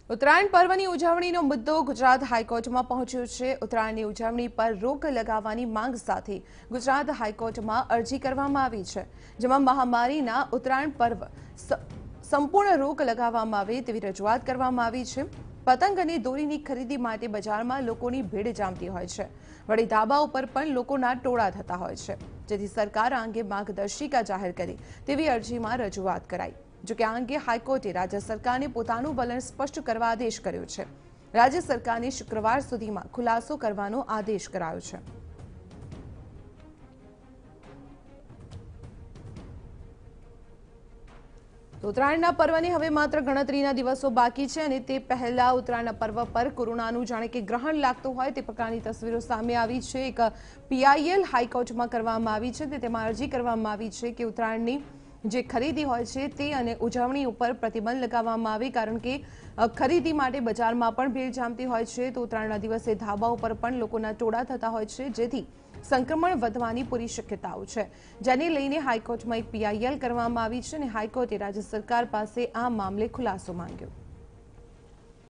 ઉત્તરાયણ પર્વની ઉજવણીનો મુદ્દો ગુજરાત હાઈકોર્ટમાં પહોંચ્યો છે। ઉત્તરાયણની ઉજવણી પર રોક લગાવવાની માંગ સાથે ગુજરાત હાઈકોર્ટમાં અરજી કરવામાં આવી છે, જેમાં મહામારીના ઉત્તરાયણ પર્વ સંપૂર્ણ રોક લગાવવામાં આવે તેવી રજૂઆત કરવામાં આવી છે। પતંગ અને દોરીની ખરીદી માટે બજારમાં લોકોની ભીડ જામતી હોય છે, વળી ધાબા ઉપર પણ લોકોના ટોળા થતા હોય છે, જેથી સરકાર આ અંગે માર્ગદર્શિકા જાહેર કરે તેવી અરજીમાં રજૂઆત કરાઈ। જો કે આ અંગે હાઈકોર્ટે રાજ્ય સરકારને પોતાનું વલણ સ્પષ્ટ કરવા આદેશ કર્યો છે। રાજ્ય સરકારને શુક્રવાર સુધીમાં ખુલાસો કરવાનો આદેશ કરાયો છે। ઉત્તરાયણના પર્વની હવે માત્ર ગણતરીના દિવસો બાકી છે અને તે પહેલા ઉત્તરાયણના પર્વ પર કોરોનાનું જાણે કે ગ્રહણ લાગતું હોય તે પ્રકારની તસવીરો સામે આવી છે। એક PIL હાઈકોર્ટમાં કરવામાં આવી છે, તેમાં અરજી કરવામાં આવી છે કે ઉત્તરાયણની જે ખરીદી હોય છે તે અને ઉજવણી ઉપર પ્રતિબંધ લગાવવામાં આવે, કારણ કે ખરીદી માટે બજારમાં પણ ભીડ જામતી હોય છે, તો ઉત્તરાયણના દિવસે ધાબા ઉપર પણ લોકોના ટોળા થતા હોય છે, જેથી સંક્રમણ વધવાની પૂરી શક્યતાઓ છે, જેને લઈને હાઈકોર્ટમાં એક PIL કરવામાં આવી છે અને હાઈકોર્ટે રાજ્ય સરકાર પાસે આ મામલે ખુલાસો માંગ્યો।